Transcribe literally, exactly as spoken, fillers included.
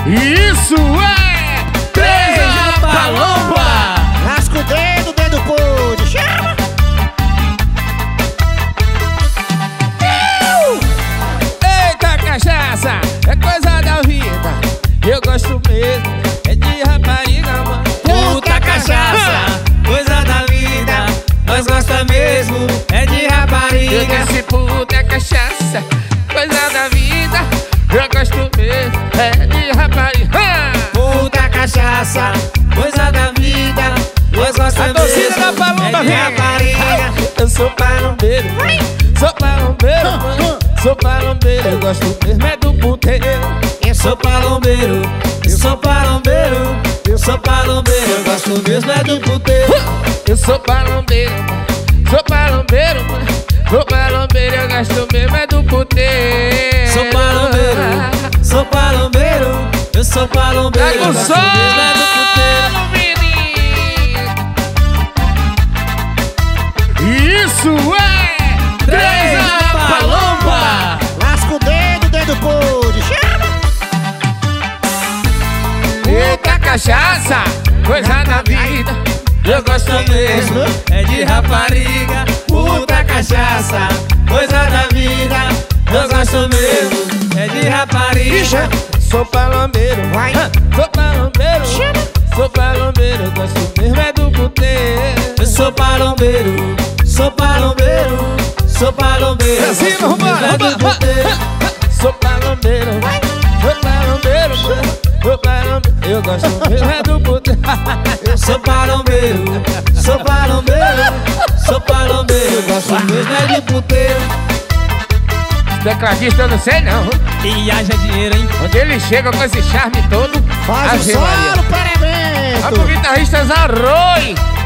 Isso é três na palomba. Lasca o dedo, dedo pude. Chama! Eita cachaça, é coisa da vida. Eu gosto mesmo, é de rapariga, mano. Puta cachaça, coisa da vida. Nós gosta mesmo, é de Eu rapariga. disse puta cachaça, coisa da vida. Eu gosto mesmo, é de rapariga. Puta cachaça, coisa da vida. Nós gosta A mesmo, torcida da palomba é de vem. rapariga. Eu sou palombeiro, sou palombeiro, mano. Sou palombeiro, eu gosto mesmo é do puteiro. Eu sou palombeiro, eu sou palombeiro. Eu sou palombeiro, eu gosto mesmo é do puteiro. Eu sou palombeiro, mano. Sou palombeiro, mano. Sou palombeiro, eu gosto mesmo é do puteiro. Sou palombeiro, sou palombeiro. Eu sou palombeiro, Tá eu com gosto mesmo é do puteiro. sono, menino. Isso é três na palomba. Lasca o dedo, dedo pude. Chama! Eita cachaça, coisa da vida. Eu gosto mesmo. É de rapariga, puta cachaça, coisa da vida. Eu gosto mesmo, é de rapariga. Sou palombeiro, Vai. sou palombeiro, sou palombeiro, eu gosto mesmo é do puteiro. Eu sou palombeiro, sou palombeiro, sou palombeiro. eu Assim, gosto vambora, mesmo é do vambora. puteiro. Sou palombeiro, sou palombeiro, sou palombeiro, eu gosto mesmo é do puteiro. Eu sou palombeiro, sou palombeiro, sou palombeiro. Eu gosto mesmo é de puteiro. Tecladista eu não sei não. E haja dinheiro, hein? Onde ele chega com esse charme todo, Faz o Ave Maria. solo, parabéns! Vai pro guitarrista Zaroi.